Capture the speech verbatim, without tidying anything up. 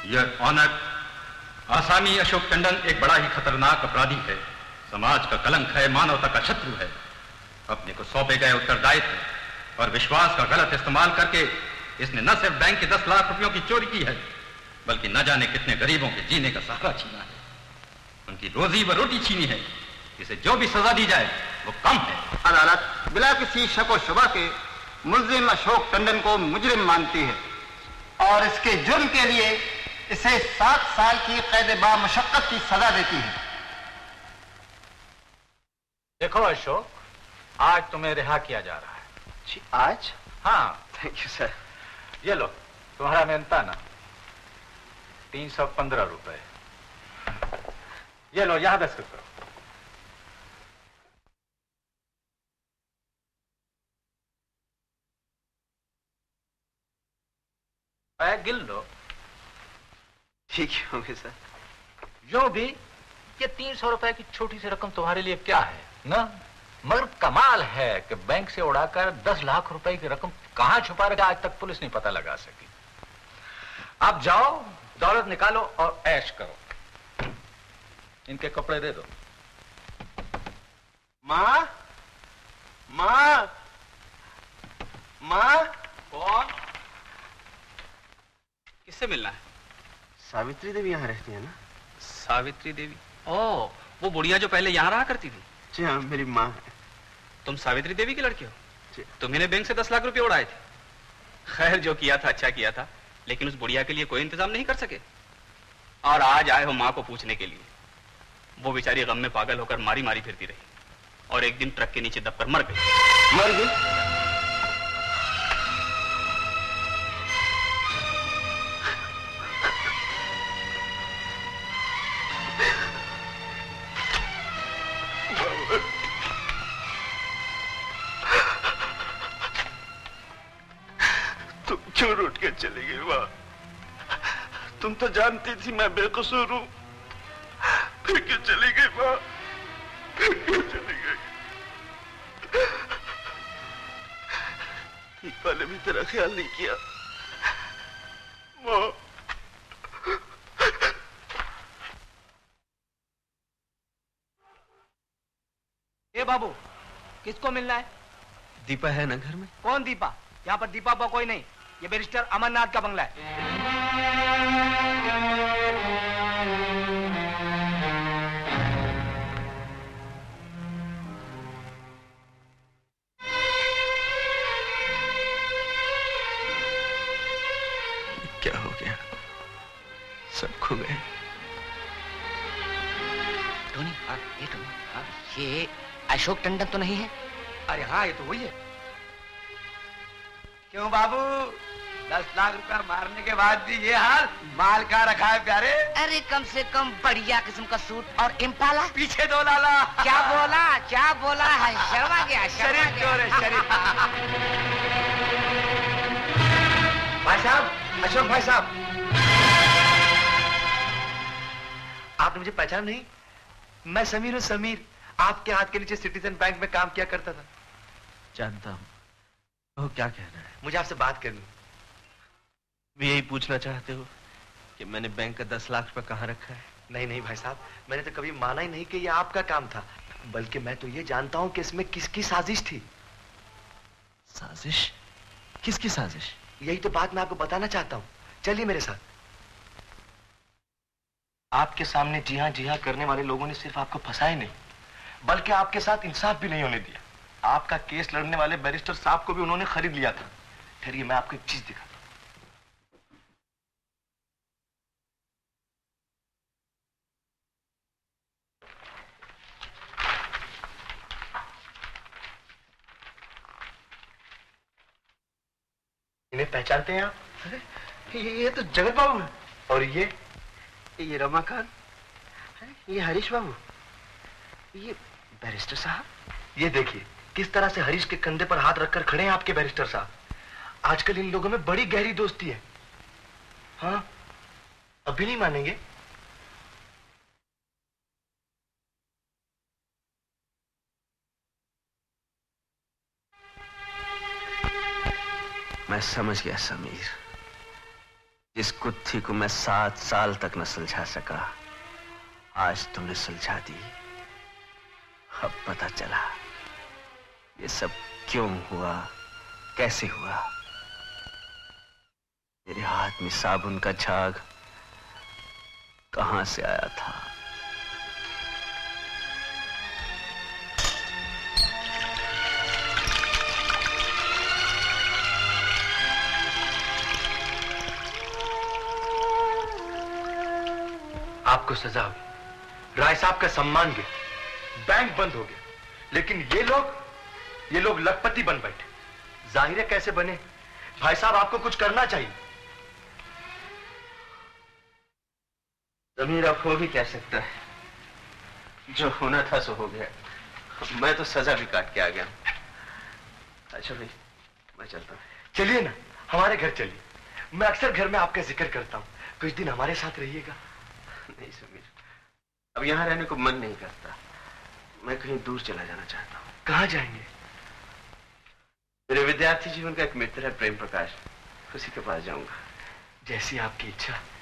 यह ऑनर आसामी अशोक टंडन एक बड़ा ही खतरनाक अपराधी है, समाज का कलंक है, मानवता का शत्रु है। अपने को सौंपे गए उत्तरदायित्व और विश्वास का गलत इस्तेमाल करके इसने न सिर्फ बैंक के दस लाख रुपयों की चोरी की है, बल्कि न जाने कितने गरीबों के जीने का सहारा छीना है, उनकी रोजी व रोटी छीनी है। इसे जो भी सजा दी जाए वो कम है। अदालत बिला किसी शक व शुबा के मुल्जिम अशोक टंडन को मुजरिम मानती है और इसके जुर्म के लिए इसे सात साल की कैद बा मशक्कत की सजा देती है। देखो अशोक, आज तुम्हें रिहा किया जा रहा है। जी आज? हाँ। Thank you sir. ये लो तुम्हारा मेहनताना, तीन सौ पंद्रह रुपए। ये लो यहां दस्तखत करो। गिल लो। ठीक होंगे सर। जो भी ये तीन सौ रुपए की छोटी सी रकम तुम्हारे लिए क्या है ना, मगर कमाल है कि बैंक से उड़ाकर दस लाख रुपए की रकम कहां छुपा रखा आज तक पुलिस नहीं पता लगा सकी। आप जाओ, दौलत निकालो और ऐश करो। इनके कपड़े दे दो। माँ, माँ, माँ। कौन? किससे मिलना है? सावित्री देवी यहाँ रहती है ना? सावित्री देवी? ओह, वो बुढ़िया जो पहले यहाँ रहा करती थी? जी हाँ, मेरी माँ है। तुम सावित्री देवी की लड़की हो? जी। तुम्हें बैंक से दस लाख रुपए उड़ाए थे। खैर, जो किया था अच्छा किया था, लेकिन उस बुढ़िया के लिए कोई इंतजाम नहीं कर सके और आज आए हो माँ को पूछने के लिए। वो बेचारी गम में पागल होकर मारी मारी फिरती रही और एक दिन ट्रक के नीचे दबकर मर गई। मर गई? तुम क्यों रूठ के चली गई माँ? तुम तो जानती थी मैं बेकसूर हूं, फिर क्यों चली गई माँ? फिर क्यों चली गई? ठीक वाले भी तेरा ख्याल नहीं किया माँ। ए बाबू, किसको मिलना है? दीपा है ना घर में? कौन दीपा? यहाँ पर दीपा कोई नहीं, ये बैरिस्टर अमरनाथ का बंगला है। क्या हो गया? सब खो गए। टोनी, हाँ, ये टोनी, हाँ, ये अशोक टंडन तो नहीं है? अरे हाँ, ये तो वही है। क्यों बाबू, दस लाख रुपया मारने के बाद भी ये हाल? माल का रखा है प्यारे? अरे कम से कम बढ़िया किस्म का सूट और इम्पाला। पीछे दो लाला। क्या बोला, क्या बोला है? शर्मा गया, शर्मा शरीफ गया। क्यों रे, शरीफ। भाई साहब, अशोक भाई साहब, आपने मुझे पहचाना नहीं? मैं समीर हूँ, समीर। आपके हाथ के नीचे सिटीजन बैंक में काम किया करता था। जानता हूँ। वो क्या कहना है? मुझे आपसे बात करनी। भी यही पूछना चाहते हो कि मैंने बैंक का दस लाख रुपए कहाँ रखा है? नहीं नहीं भाई साहब, मैंने तो कभी माना ही नहीं कि ये आपका काम था, बल्कि मैं तो ये जानता हूँ कि इसमें किसकी साजिश थी। साजिश? किसकी साजिश? यही तो बात मैं आपको बताना चाहता हूँ। चलिए मेरे साथ। आपके सामने जी हाँ जी हाँ करने वाले लोगों ने सिर्फ आपको फंसाया नहीं, बल्कि आपके साथ इंसाफ भी नहीं होने दिया। आपका केस लड़ने वाले बैरिस्टर साहब को भी उन्होंने खरीद लिया था। ठहरिए, मैं आपको एक चीज दिखाता हूं। इन्हें पहचानते हैं आप? अरे ये तो जगत बाबू है। और ये ये रमाकांत, ये हरीश बाबू, ये बैरिस्टर साहब। ये देखिए किस तरह से हरीश के कंधे पर हाथ रखकर खड़े हैं आपके बैरिस्टर साहब। आजकल इन लोगों में बड़ी गहरी दोस्ती है। हाँ, अभी नहीं मानेंगे। मैं समझ गया समीर, इस कुत्थी को मैं सात साल तक न सुलझा सका, आज तुमने सुलझा दी। अब पता चला ये सब क्यों हुआ, कैसे हुआ। मेरे हाथ में साबुन का झाग कहां से आया था। आपको सजा हुई, राय साहब का सम्मान गया, बैंक बंद हो गया, लेकिन ये लोग ये लोग लखपति बन बैठे। जाहिर है कैसे बने? भाई साहब आपको कुछ करना चाहिए। जमीर अब हो भी क्या सकता है, जो होना था सो हो गया। मैं तो सजा भी काट के आ गया। अच्छा भाई मैं चलता हूँ। चलिए ना, हमारे घर चलिए। मैं अक्सर घर में आपका जिक्र करता हूँ, कुछ दिन हमारे साथ रहिएगा। नहीं समीर, अब यहाँ रहने को मन नहीं करता। मैं कहीं दूर चला जाना चाहता हूँ। कहाँ जाएंगे? मेरे विद्यार्थी जीवन का एक मित्र है प्रेम प्रकाश, उसी के पास जाऊंगा। जैसी आपकी इच्छा।